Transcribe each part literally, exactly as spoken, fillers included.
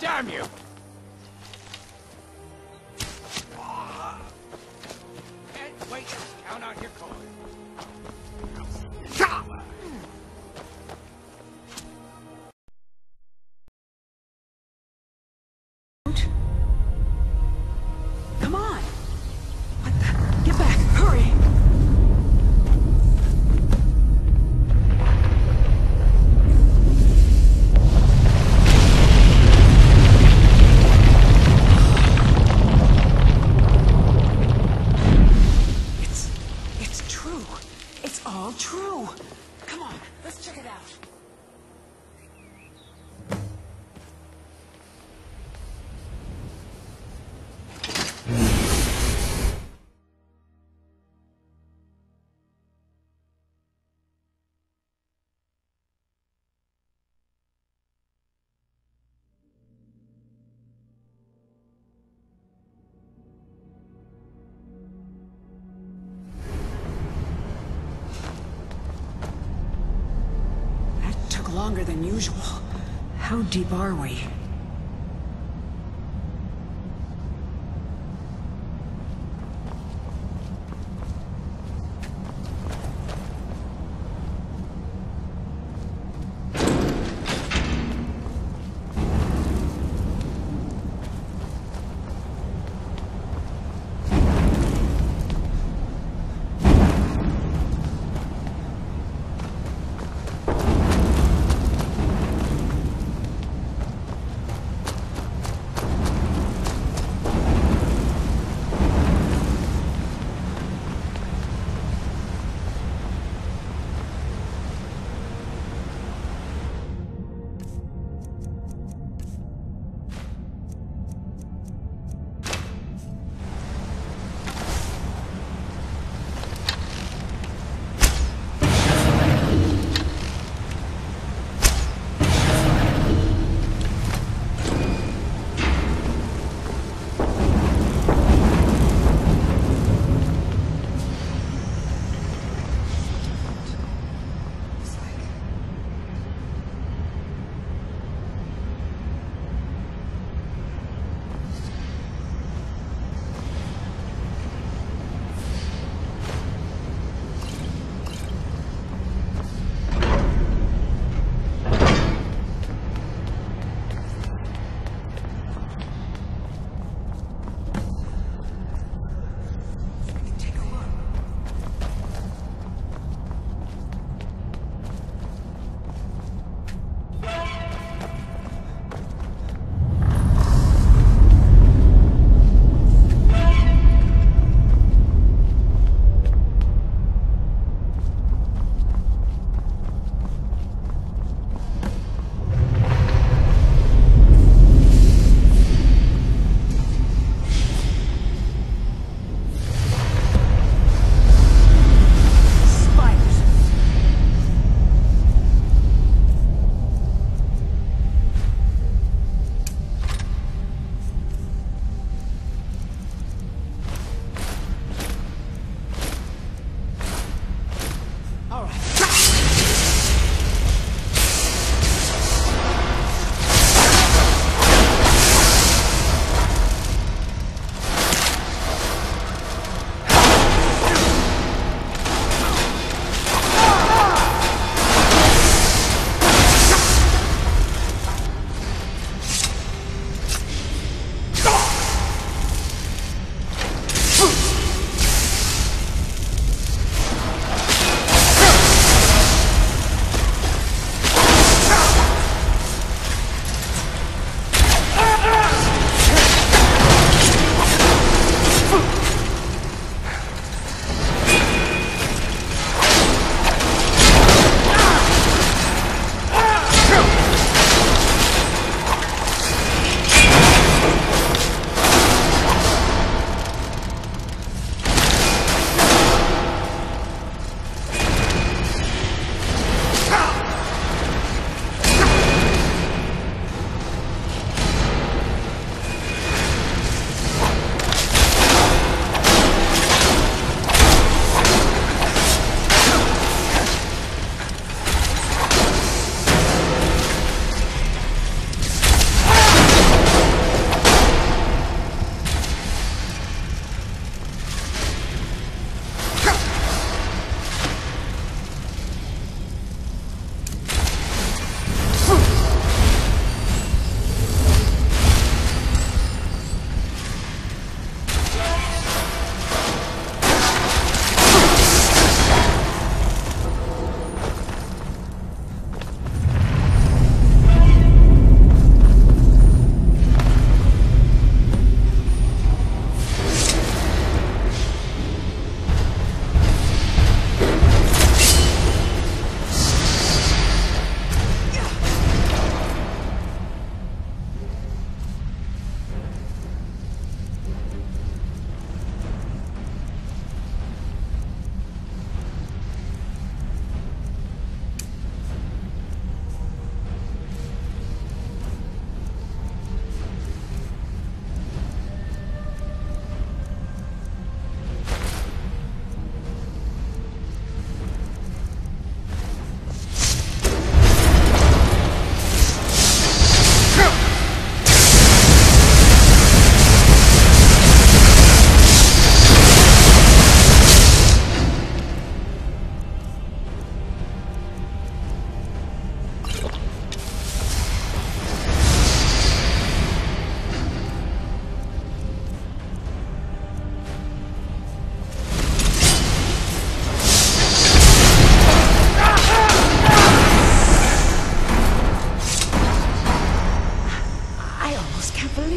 Damn you! Can't wait to count out your coin. Come on! What the? Get back! Hurry! It's... it's true. It's all true. Come on, let's check it out. Longer than usual. How deep are we?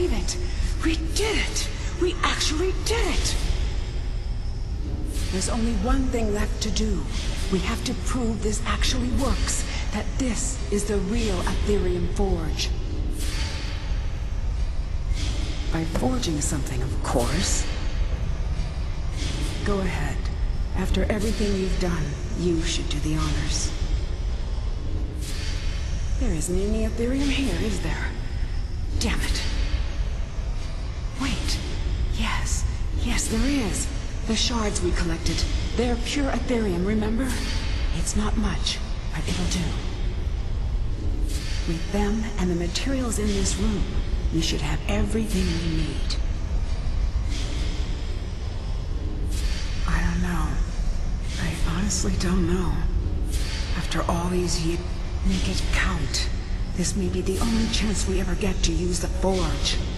believe it. We did it. We actually did it. There's only one thing left to do. We have to prove this actually works, that this is the real Ethereum forge. By forging something, of course. Go ahead. After everything you've done, you should do the honors. There isn't any Ethereum here, is there? Damn it. Wait. Yes. Yes, there is. The shards we collected. They're pure Ethereum, remember? It's not much, but it'll do. With them and the materials in this room, we should have everything we need. I don't know. I honestly don't know. After all these years, make it count. This may be the only chance we ever get to use the forge.